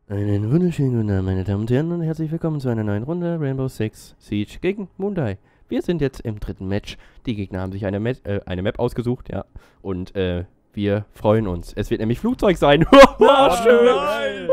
Einen wunderschönen guten Abend, meine Damen und Herren, und herzlich willkommen zu einer neuen Runde Rainbow Six Siege gegen Moondai. Wir sind jetzt im dritten Match. Die Gegner haben sich eine Map ausgesucht, ja. Und wir freuen uns. Es wird nämlich Flugzeug sein. Oh, schön!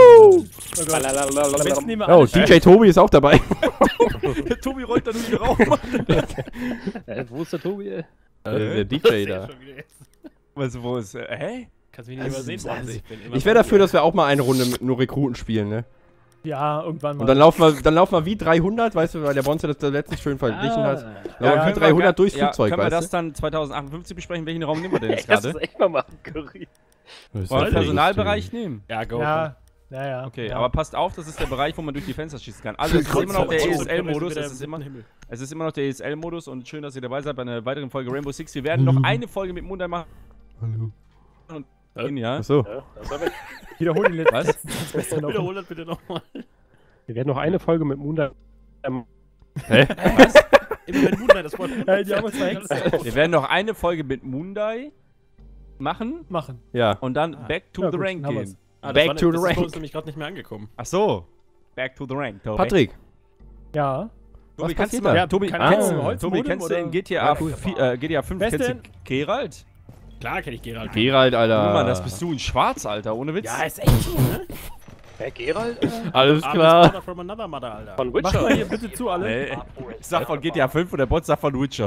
Oh, DJ Tobi ist auch dabei. der Tobi rollt da nur wieder rauf. Wo ist der Tobi? Der DJ da. Was, wo ist, hä? Kannst mich nicht übersehen. Ich wäre dafür, dass wir auch mal eine Runde mit nur Rekruten spielen, ne? Ja, irgendwann mal. Und dann laufen wir wie 300, weißt du, weil der Bonze das letztens schön verglichen hat. Ja, wie 300 durchs Flugzeug, können wir weißt das dann 2058 besprechen? Welchen Raum nehmen wir denn jetzt das gerade? ist echt mal machen, Curry. du? Wollen wir den Personalbereich nehmen? Ja, go. Ja. Okay, ja. aber passt auf, das ist der Bereich, wo man durch die Fenster schießen kann. Also, es ist immer noch der ESL-Modus. Es ist immer noch der ESL-Modus und schön, dass ihr dabei seid bei einer weiteren Folge Rainbow Six. Wir werden noch eine Folge mit Moondai machen. Hallo. Und ja. Achso. Ja, das war weg. Wiederhol den letzten Was? Satz noch. Wiederhol das bitte nochmal. Wir werden noch eine Folge mit Moondai. Hä? Immer wenn Moonlight das Wort. Die haben uns verhext. Wir werden noch eine Folge mit Moondai machen Machen. Ja. und dann back to Ja, the gut, rank haben gehen. wir's. Back to the Das ist bei rank. uns nämlich gerade nicht mehr angekommen. Ach so. Back to the rank. Tobi. Patrick. Ja. Tobi, Was kannst du passiert mal. da? Tobi, Kann- kennst, kennst du du- Holzmodem Tobi, kennst du oder? in GTA, Ja, cool. GTA 5 Wer ist kennst du denn? Geralt? Klar kenne ich Gerald. Gerald, Alter. Mann, das bist du in Schwarz, Alter, ohne Witz. Ja, ist echt so, ne? Herr Gerald? Alles Armes klar. Brother from another mother, Alter. Von Witcher. Macht mal hier bitte zu, alle. Nee, ich sag von GTA 5 und der Bot sagt von Witcher.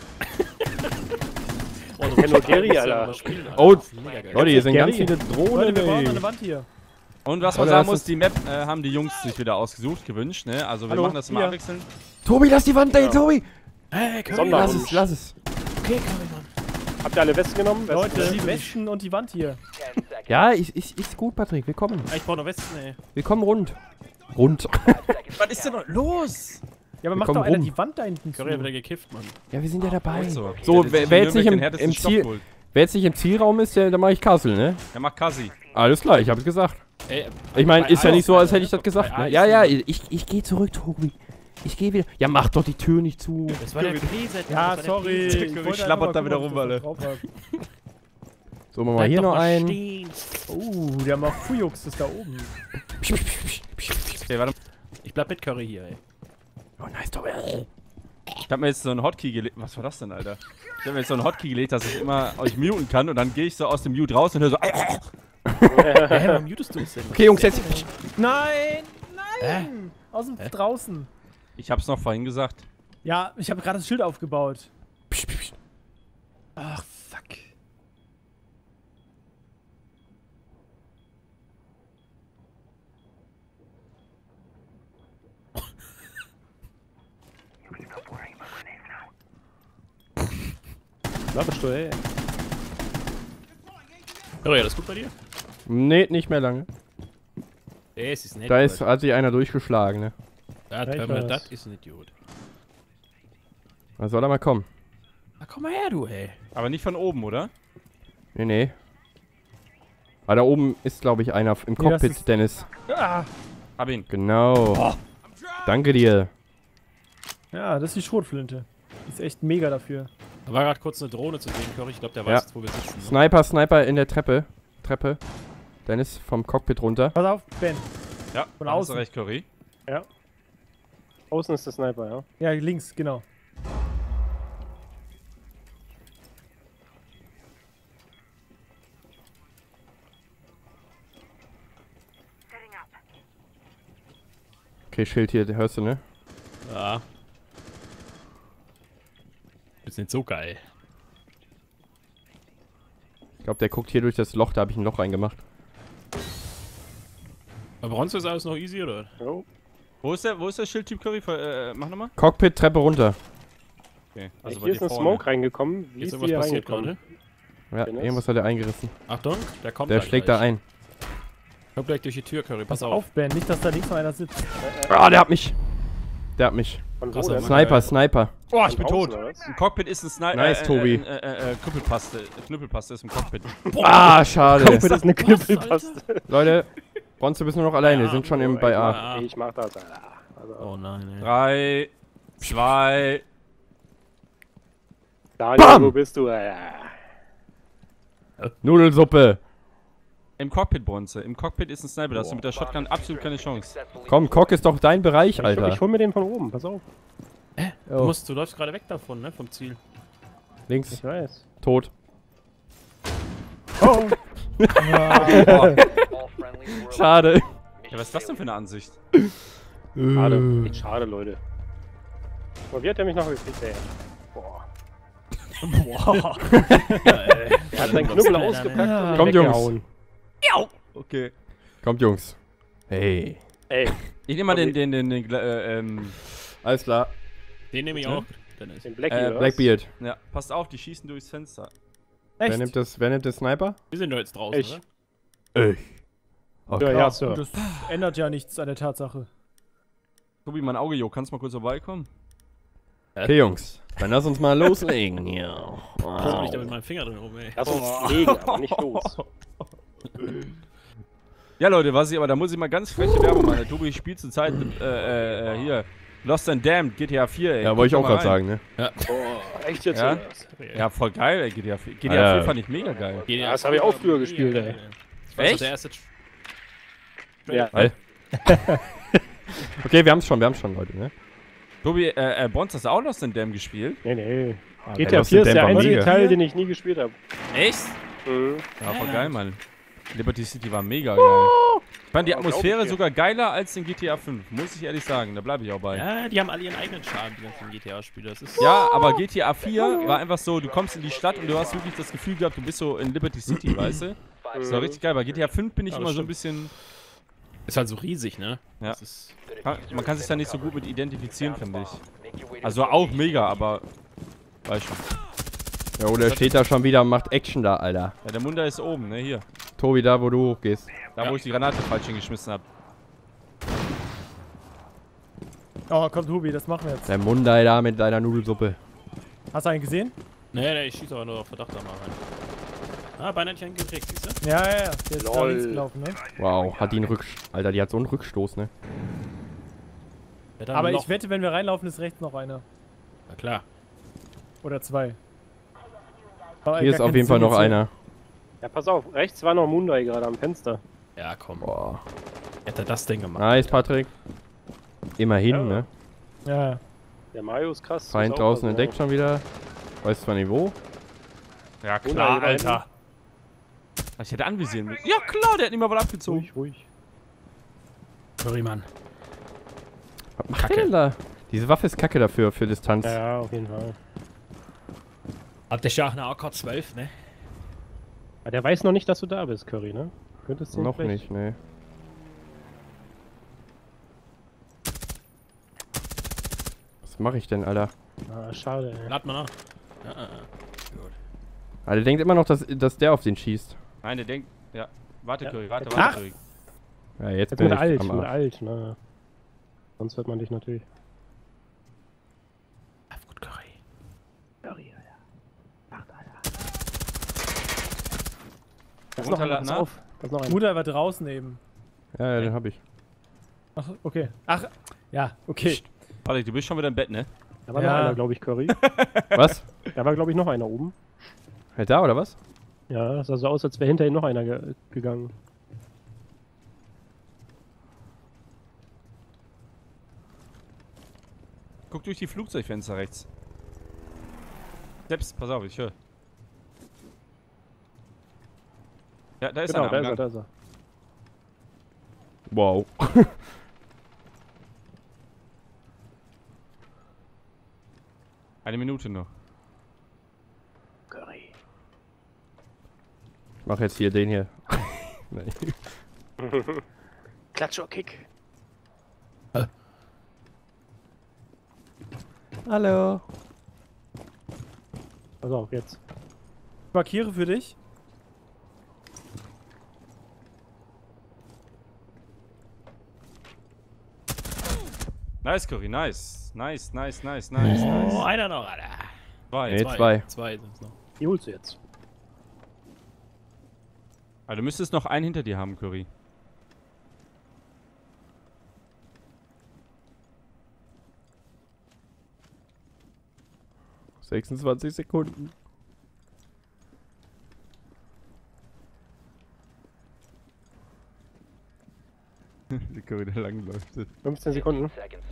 Oh, du kennst nur Gary, Alter. Oh, Das ist mega geil. Leute, hier sind Gary. ganz viele Drohnen. Leute, wir bauen ey. eine Wand hier. Und was man Leute, sagen das muss, ist- die Map haben die Jungs sich wieder ausgesucht, gewünscht, ne? Also wir Hallo, machen das mal hier. abwechseln. Tobi, lass die Wand, ey, Tobi. Hey, Curry. Sonderwunsch. Lass es, lass es. Okay, Curry, Mann. Habt ihr alle Westen genommen? Leute, die Westen und die Wand hier. Ja, ist gut, Patrick. Wir kommen. Ich brauch noch Westen, ey. Wir kommen rund. Rund. Was ist denn noch los? Ja, aber Wir macht kommen doch einer rum. die Wand da hinten zu. Curry hat wieder gekifft, Mann. Ja, wir sind ja dabei. So, wer jetzt nicht im Ziel, wer jetzt nicht im Zielraum ist, der mache ich Castle, ne? Der macht Kasi. Alles klar, ich hab's gesagt. Ey, Ich meine, bei ist ja Eis, nicht so, als Alter. hätte ich das gesagt, Bei ne? Eis. Ja, ja, ich gehe zurück, Tobi. Ich gehe wieder. Ja, mach doch die Tür nicht zu. Das war der Preset. Ja, sorry. Curry wollte schlappert einfach da wieder gucken, rum, ob ich das alle. drauf hab. So, machen wir hier noch einen. Stehen. Oh, der haben auch Fujux ist da oben. Okay, warte. Ich bleib mit Curry hier, ey. Oh, nice, Tobi. Ich hab mir jetzt so einen Hotkey gelegt. Was war das denn, Alter? Ich hab mir jetzt so einen Hotkey gelegt, dass ich immer euch muten kann und dann gehe ich so aus dem Mute raus und höre so. Hä, warum mutest du uns denn? Okay, Jungs, jetzt. Nein! Nein! Aus dem draußen. Ich hab's noch vorhin gesagt. Ja, ich habe gerade das Schild aufgebaut. Ach, fuck. Na, bist du, ey. Curry, alles gut bei dir? Nee, nicht mehr lange. Ey, es ist nett. Da hat sich einer durchgeschlagen, ne? Das ist ein Idiot. Was soll er mal kommen? Na, komm mal her, du, ey. Aber nicht von oben, oder? Nee, nee. Aber da oben ist, glaube ich, einer im Nee, das Cockpit, ist- Dennis. Ah, Hab ihn. Genau. Danke dir. ja, das ist die Schrotflinte. Die ist echt mega dafür. Da war gerade kurz eine Drohne zu sehen, Curry. Ich glaube, der Ja. weiß jetzt, wo wir sitzen. Ne? Sniper in der Treppe. Dennis vom Cockpit runter. Pass auf, Ben. Ja, Von da hast du außen. recht, Curry. Außen ist der Sniper, ja. Ja, links, genau. Okay, Schild hier, hörst du, ne? Ja. Ist nicht so geil. Ich glaube, der guckt hier durch das Loch, da habe ich ein Loch reingemacht. Bei Bronze ist alles noch easy, oder? Jo. Wo ist der Schildtyp, Curry? Mach nochmal. Cockpit, Treppe runter. Okay, Also bei hier ist dir ein vorne. Smoke reingekommen. Wie Ist ist irgendwas hier passiert reingekommen? gerade? Ja, Dennis? irgendwas hat er eingerissen. Achtung, der kommt Der gleich schlägt da ein. Kommt gleich durch die Tür, Curry. Pass Pass auf, Ben. Nicht, dass da links noch einer sitzt. Ah, der hat mich. Der hat mich. Von wo Krasser denn? Mann. Sniper. Oh, ich Von bin außen, tot. oder was? Im Cockpit ist ein Sniper. Nice, Tobi. Knüppelpaste ist im Cockpit. Ah, schade. Cockpit ist eine Knüppelpaste. Leute, Bronze bist nur noch alleine. Wir sind schon bei A. Ah. Ich mach das, Alter. Also, Oh nein, ey. 3, 2. Daniel, Bam! wo bist du, Alter? Nudelsuppe. Im Cockpit, Bronze. Im Cockpit ist ein Sniper, da hast du mit der Shotgun absolut keine Chance. Komm, Cock ist doch dein Bereich, Alter. Ich hol mir den von oben, pass auf. Du läufst gerade weg davon, ne? Vom Ziel. Links, Ich weiß. tot. Oh! Schade. Ja, was ist das denn für eine Ansicht? Schade. Echt schade, Leute. Aber wie hat der mich noch gekriegt, ey? Boah. Boah. Er hat seinen Knüppel ausgepackt und mich Kommt, Jungs. weggehauen. Okay. Kommt, Jungs. Hey. Ey, Ich nehme mal Alles klar. Den nehme ich Ja. auch. Dennis. den Blackie, oder was? Blackbeard. ja, passt auf, die schießen durchs Fenster. Wer Echt? nimmt das Sniper? Wir sind doch jetzt draußen, Ich. oder? Ich. Ja, Okay. ja, Sir. Und das ändert ja nichts an der Tatsache. Tobi, mein Auge, jo, kannst du mal kurz vorbeikommen? Okay, Jungs. Dann lass uns mal loslegen. Ja. Ich bin nicht da mit meinem Finger drin rum, ey. Lass uns legen, aber nicht los. Ja, Leute, da muss ich mal ganz freche Werbung machen. Der Tobi spielt zurzeit hier Lost and Damned, GTA 4, ey. Ja, wollte ich auch Guck mal gerade rein. sagen, ne? Boah, echt jetzt? Ja? oder was? Ja, voll geil, ey, GTA 4. GTA Ja. 4 fand ich mega geil. Ja, das habe ich auch früher gespielt, ey. Das war so Echt? der erste Ja. Weil- Okay, wir haben's schon, Leute, ne? Tobi, Bons, hast du auch Lost and Damned gespielt? Nee, nee. der GTA Lost 4 in ist der Denver einzige mega. Teil, den ich nie gespielt habe. Echt? Mhm. Ja, voll geil, Mann. Liberty City war mega geil. Ich fand die Ja, glaub Atmosphäre ich dir. sogar geiler als in GTA 5, muss ich ehrlich sagen. Da bleibe ich auch bei. Ja, die haben alle ihren eigenen Charme, die ganzen GTA-Spieler. Das ist. Ja, aber GTA 4 war einfach so, du kommst in die Stadt und du hast wirklich das Gefühl gehabt, du bist so in Liberty City, weißt du? Das war richtig geil. Bei GTA 5 bin ich Ja, immer das so ein stimmt. bisschen... Ist halt so riesig, ne? Ja. Das ist, Man kann sich da nicht so gut mit identifizieren, finde ich. Also auch mega, aber... Weißt schon. Ja, oder steht da schon wieder und macht Action da, Alter. Ja, der Munda ist oben, ne, hier. Tobi, da wo du hochgehst. Da, wo ich die Granate falsch hingeschmissen habe. Oh, komm, Tobi, das machen wir jetzt. Der Mundai da mit deiner Nudelsuppe. Hast du einen gesehen? nee, ich schieße aber nur auf Verdacht da mal rein. Ah, beinahe nicht einen gekriegt, siehst du? Ja. Der ist da Lol. links gelaufen, ne? Wow, hat die einen Alter, die hat so einen Rückstoß, ne? Der hat ein Aber Loch. ich wette, wenn wir reinlaufen, ist rechts noch einer. Na klar. Oder zwei. Aber Hier ist gar auf keinen jeden Fall Sinn noch jetzt, einer. Ja, pass auf. Rechts war noch Mundai gerade am Fenster. Ja, komm. Boah. Hätte er das denn gemacht? Nice, Patrick. Immerhin, Ja. ne? Ja. Der Mario ist krass. Feind Muss auch draußen was entdeckt schon wieder. Weißt zwar nicht wo. Ja, klar, Alter. Ich hätte anvisieren müssen. Ja, klar, der hat nicht mal was abgezogen. Ruhig, ruhig. Sorry, Mann. Was macht der denn da? Diese Waffe ist kacke dafür, für Distanz. Ja, auf jeden Fall. Habt ihr ja auch eine AK-12, ne? Aber der weiß noch nicht, dass du da bist, Curry, ne? Könntest du ihn Noch vielleicht- nicht, ne. Was mache ich denn, Alter? Ah, schade, ey. Lad mal nach. Ja. Alter, denkt immer noch, dass der auf den schießt. Nein, der denkt... Ja, warte, Ja. Curry, warte, Ach! Curry. Ja, jetzt Jetzt bin mit ich alt, am mit Arsch. alt, ne? Sonst hört man dich natürlich. Auf gut, Curry. Curry, Alter. Da ist noch einer, Runterladen, pass ne? auf. Da ist noch einer. Mutter war draußen eben. Ja, den hab ich. Ach, okay. Ach, ja, okay. Patrick, du bist schon wieder im Bett, ne? Da war Ja. noch einer, glaube ich, Curry. Was? Da war, glaube ich, noch einer oben. Halt da, oder was? Ja, das sah so aus, als wäre hinter ihm noch einer gegangen. Guck durch die Flugzeugfenster rechts. Selbst, pass auf, ich höre. Ja, da ist Genau, einer da am ist er, Gang. da ist er. Wow. Eine Minute noch. Curry. Ich mach jetzt hier den hier. Nee. Klatsch oder Kick. Hallo. Pass auf, jetzt. Ich markiere für dich. Nice, Curry, nice. Nice, nice, nice, nice, nice. Oh, einer noch, Alter. Zwei. Nee. Zwei. Zwei sind's noch. Die holst du jetzt. Also du müsstest noch einen hinter dir haben, Curry. – 26 Sekunden. Die Curry, der lang läuft. 15 Sekunden.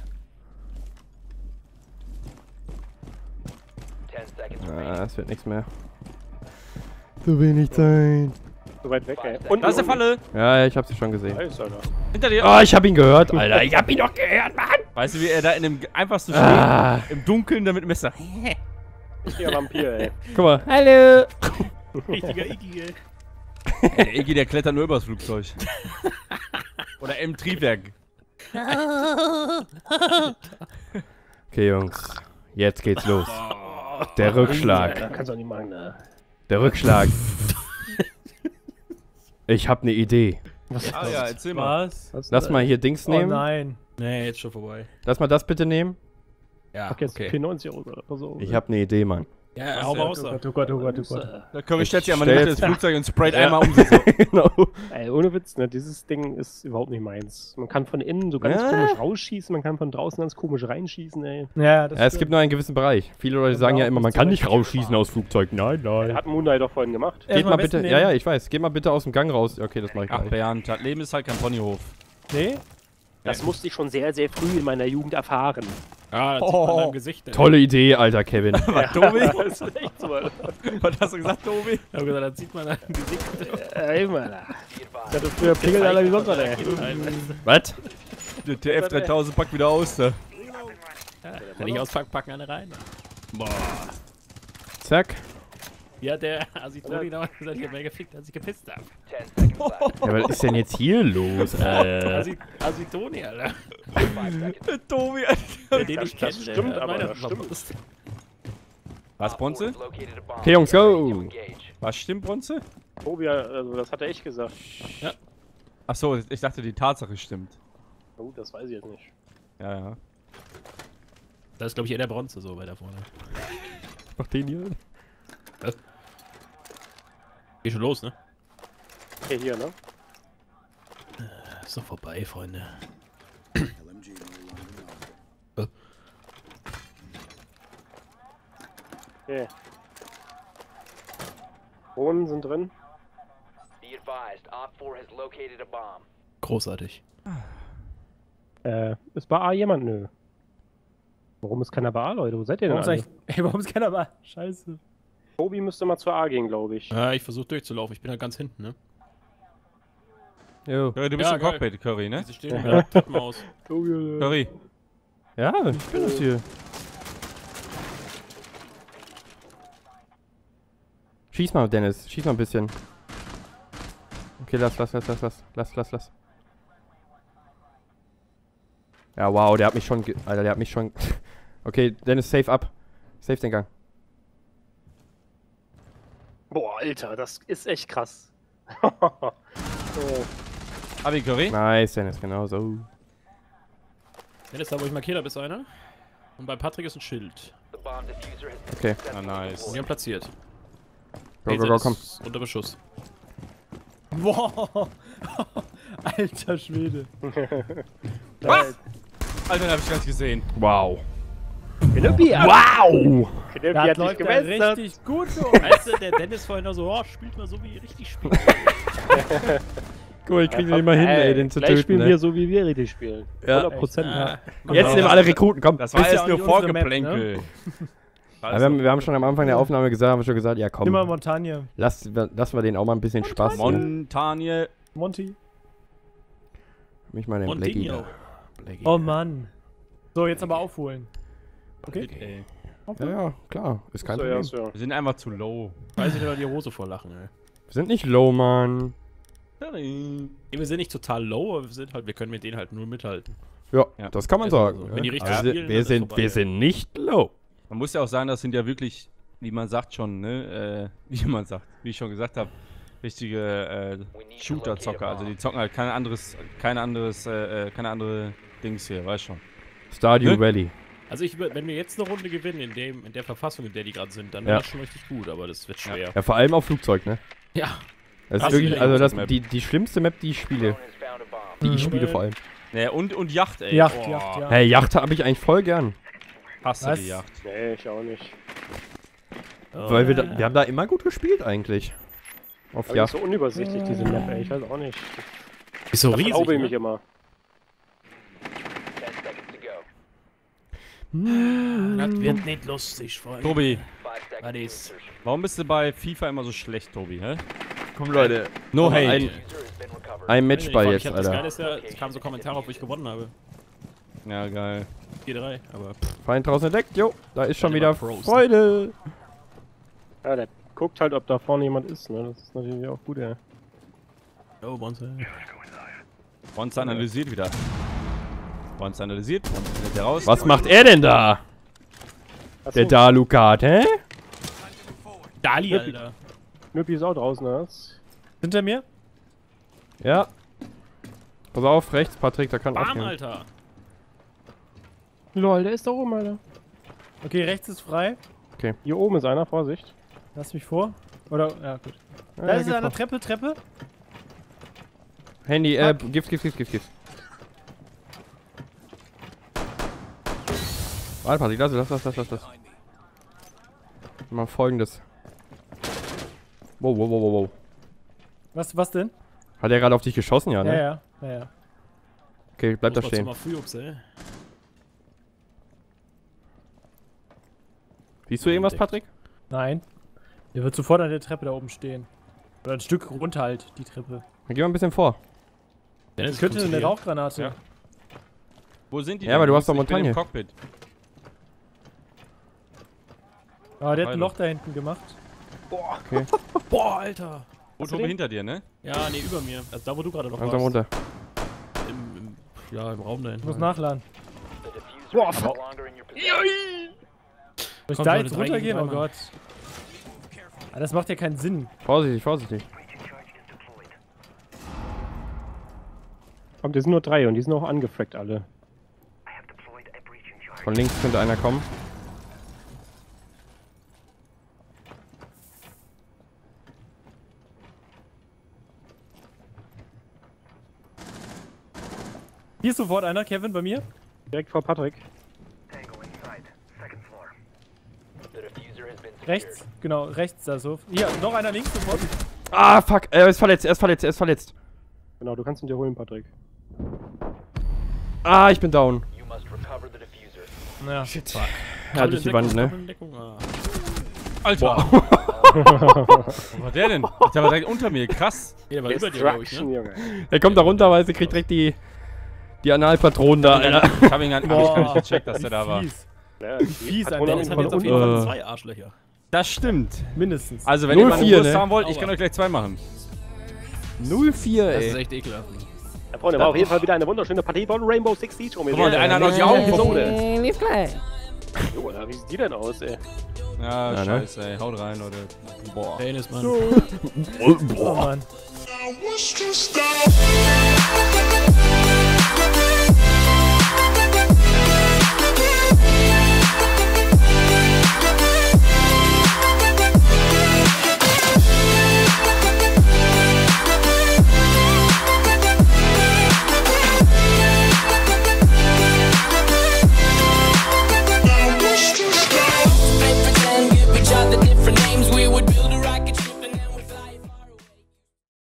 10 seconds Ah, remaining. das wird nichts mehr. Zu wenig Zeit. So weit weg, ey. Und Da ist der Falle! Ja, ich hab sie schon gesehen. Nice, Alter. Hinter dir! Oh, ich hab ihn gehört, Alter. Ich hab ihn doch gehört, Mann. Weißt du, wie er da in dem einfachsten steht? Ah, Im Dunkeln, da mit dem Messer. Richtiger Vampir, ey. guck mal. Hallo. Richtiger Iggy, ey. Der Iggy, der klettert nur übers Flugzeug. Oder im Triebwerk. Okay, Jungs. Jetzt geht's los. Der Rückschlag. Ja, kannst du auch nicht machen, ne? Der Rückschlag. Ich hab ne Idee. Ah ja, erzähl mal. Was? Lass mal hier Dings Oh nehmen. nein. Nee, jetzt schon vorbei. Lass mal das bitte nehmen. Ja, Fuck, jetzt 94 Euro oder so. Ich hab ne Idee, Mann. Ja, hau mal raus Oh da. Gott, oh Gott, oh Gott, oh Gott. Der Curry stellt sich Ich einmal in die Mitte stell des Flugzeugs und sprayt einmal um sich. Genau. Ey, ohne Witz, ne? Dieses Ding ist überhaupt nicht meins. Man kann von innen so ganz Ja. komisch rausschießen, man kann von draußen ganz komisch reinschießen, ey. Ja, das Ja, es gibt nur einen gewissen Bereich. Viele Leute sagen ja immer, man kann nicht rausschießen aus Flugzeug. Nein, nein. Hat Moonlight doch vorhin gemacht. Geht mal bitte. Ja, ja, ich weiß. Geht mal bitte aus dem Gang raus. Okay, das mach ich Ach, gleich. Bernd, das Leben ist halt kein Ponyhof. Nee? Das musste ich schon sehr, sehr früh in meiner Jugend erfahren. Ah, das sieht man am Gesicht. Tolle Idee, alter Kevin. Was, Tobi? Das ist echt so, Alter. Was hast du gesagt, Tobi? Ich hab gesagt, das sieht man am Gesicht. Ey, Mann. Be Ich hatte advised. früher Pingel, Alter, wie sonst was, ey. Was? Der TF3000 packt wieder aus, da. Wenn ich auspack, packen alle rein. Boah. Zack. Ja, der Asitoni noch gesagt, ich hab mehr gefickt, als ich gepisst hab. 10 seconds left. Ja, was ist denn jetzt hier los? Asitoni, Alter. 5 seconds. Der Tobi, Wer den nicht Das kennt, stimmt, der hat aber meine das stimmt. Lust. Was, Bronze? Op 4 has located a bomb. Okay, Jungs, Get ready to go. engage. Was stimmt, Bronze? Tobi, also das hat er echt gesagt. Achso, ich dachte, die Tatsache stimmt. Oh, das weiß ich jetzt nicht. Ja, ja. Das ist, glaube ich, eher der Bronze so weiter vorne. Mach den hier. Geht schon los, ne? Okay, hier, ne? Ist doch vorbei, Freunde. Okay. Drohnen sind drin. Be advised, Op 4 has located a bomb. Großartig. Ist bei A jemand? Nö. Warum ist keiner bei A, Leute? Wo seid ihr denn Warum, alle? ist eigentlich- Ey, warum ist keiner bei? Scheiße. Tobi müsste mal zur A gehen, glaube ich. Ja, ich versuche durchzulaufen. Ich bin halt ganz hinten, ne? Jo. Curry, du bist Ja, im geil. Cockpit, Curry, ne? Diese stehen ja. Treppenhaus. Tobi, Curry. Ja, ich bin das hier. Schieß mal, Dennis. Schieß mal ein bisschen. Okay, lass. Ja, wow, der hat mich schon... Alter, der hat mich schon... Okay, Dennis, safe ab. Safe den Gang. Boah, Alter, das ist echt krass. So. Hab ich Curry? Nice, Dennis, genau so. Dennis, da wo ich markiert habe, ist einer. Und bei Patrick ist ein Schild. The bomb diffuser has been Okay. successfully nice. Und die haben platziert. Go, go, go, komm. Ist unter Beschuss. Boah. Alter Schwede. Was? Alter, den hab ich gar nicht gesehen. Wow. Knüppi, Wow! Knüppi Das hat dich läuft ja gemessert. richtig gut, so. Weißt du, der Dennis vorhin noch so, oh, spielt mal so wie ihr richtig spielt. Guck mal, ich krieg den immer hin, ey, den zu Gleich töten, spielen ne? wir so, wie wir richtig spielen. Ja. 100%. Ah, Jetzt nehmen alle Rekruten, komm. Das war Ist ja erst auch nur nicht unsere Map, Vorgeplänkel. Ja, wir haben schon am Anfang der Aufnahme gesagt, haben wir schon gesagt, ja komm, Immer Montagne. lassen wir den auch mal ein bisschen Spaß. Ne? Montagne. Monty. Mich mal den Blackie Montigno. da. Blackie. Oh Mann. So, jetzt aber aufholen. Okay. Ey. Ja, ja, klar, ist kein So, Problem. ja, so. Wir sind einfach zu low. Weiß ich nicht, die Hose vorlachen, ey. Wir sind nicht low, Mann. Nee, wir sind nicht total low, aber wir können mit denen halt nur mithalten. Ja, Ja. das kann man Also, sagen. wenn die ne? richtig Also, spielen, wir, dann ist sind, vorbei. wir sind nicht low. Man muss ja auch sagen, das sind ja wirklich, wie man sagt schon, ne, wie man sagt, wie ich schon gesagt habe, richtige Shooter-Zocker. Also die zocken halt keine andere Dings hier, weißt schon. Stardew Ne? Valley. Also wenn wir jetzt eine Runde gewinnen, in der Verfassung, in der die gerade sind, dann Ja. wäre das schon richtig gut, aber das wird schwer. Ja, vor allem auf Flugzeug, ne? Ja. Das ist Krass, wirklich, die also das, Map. die schlimmste Map, die ich spiele. Drone has found a bomb. Die ich spiele vor allem. Ne, und Yacht, ey. Yacht, Boah, Yacht, ja. Hey, Yacht habe ich eigentlich voll gern. Hasse Was? die Yacht. Nee, ich auch nicht. Weil wir haben da immer gut gespielt eigentlich. Auf Aber die ist Yacht. so unübersichtlich, diese Map, ey. Ich weiß auch nicht. Ist so Da riesig, glaube ich mich ne? immer. Das wird nicht lustig, Freunde. Tobi, 5 seconds to ist- insertion. warum bist du bei FIFA immer so schlecht, Tobi, hä? Komm, Leute. No hate. Ein, User has been recovered. ein Matchball jetzt, Das Geile Alter. ist ja, es kamen so Kommentare, ob ich gewonnen habe. Ja, geil. 4-3, aber Feind draußen entdeckt. Jo, da ist schon Seid ihr wieder mal Pros, ne? Freude. Ja, der guckt halt, ob da vorne jemand ist, ne? Das ist natürlich auch gut, ja. oh, Bonze. Bonze analysiert wieder. Bonze analysiert, Bonze findet der raus. Was macht er denn da? Achso, Der Dalukat, hä? Dali, Alter. Nüppi ist auch draußen, ne? Hinter mir? Ja. Pass auf, rechts, Patrick, da kann Bam, aufgehen. Alter. Lol, der ist da oben, Alter. Okay, rechts ist frei. Hier oben ist einer, Vorsicht. Lass mich vor. Oder, ja, gut. Ja, Da ist geht einer, vor. Treppe. Handy, Gift. Warte, Patrick, lass. Mal Folgendes. Wow. Was denn? Hat er gerade auf dich geschossen, ja, ne? Ja. Okay, bleib da Muss man stehen. mal früh ups, ey. Siehst du irgendwas, Patrick? Nein. Der wird sofort an der Treppe da oben stehen. Oder ein Stück runter halt, die Treppe. Dann geh mal ein bisschen vor. Dennis, Könnte kommst du eine hier? Rauchgranate. Ja. Wo sind die Ja, aber du hast doch Ich bin Montagne. im Cockpit. Ah, der hat ein Beide. Loch da hinten gemacht. Boah, Alter. Wo, Tobi, hinter dir, ne? Ja, nee, über mir. Also da, wo du gerade noch Langsam warst. runter. Im Raum da Ich hinten. muss nachladen. The diffuser is no longer in your possession. Soll ich Komm, da Leute, jetzt 3 gegen runtergehen? 3, Oh Mann. Gott. Ah, das macht ja keinen Sinn. Vorsichtig. Komm, die sind nur 3 und die sind auch angefrackt alle. Von links könnte einer kommen. Hier ist sofort einer, Kevin, bei mir. Direkt vor Patrick. The diffuser has been secured. Rechts, genau, rechts da so. Hier, noch einer links sofort. Ah, fuck. Er ist verletzt. Genau, du kannst ihn dir holen, Patrick. Ah, ich bin down. You must recover the diffuser. Ja. Shit. Er hat durch die Wand, ne? Alter! Wo war der denn? Der war direkt unter mir, krass. Ja, der war über dir, glaube ich, Destruction, ne? Junge. Er kommt da runter, weil sie kriegt direkt die Analpatronen da, Alter. Ich hab ihn gar nicht gecheckt, dass der da war. Fies. Ja, Fies, Patronen Alter. Dennis hat von jetzt auf unten. jeden Fall 2 Arschlöcher. Das stimmt. Mindestens. Also, wenn ihr mal eine 0-4, Wurst ne? haben wollt, ich Aua. kann euch gleich 2 machen. 0-4, Das ist ey. echt ekelhaft. Ja, Freunde, war auf jeden Fall wieder eine wunderschöne Partie von Rainbow Six Siege. Guck mal, der eine hat noch die Augen Episode. verbunden. Jo, Alter, wie sieht die denn aus, ey? Ja, Ja, ne? scheiße, ey. Haut rein, Leute. Boah. Dennis, Mann. Oh Mann. I wish to stop.